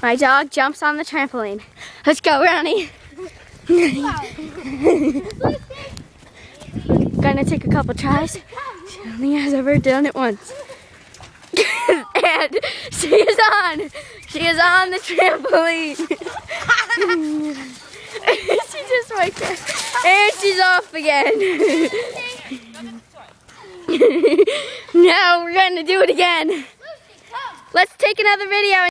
My dog jumps on the trampoline. Let's go, Ronnie. Gonna take a couple tries. She only has ever done it once. And she is on. She is on the trampoline. She just went there. And she's off again. Now we're gonna do it again. Let's take another video.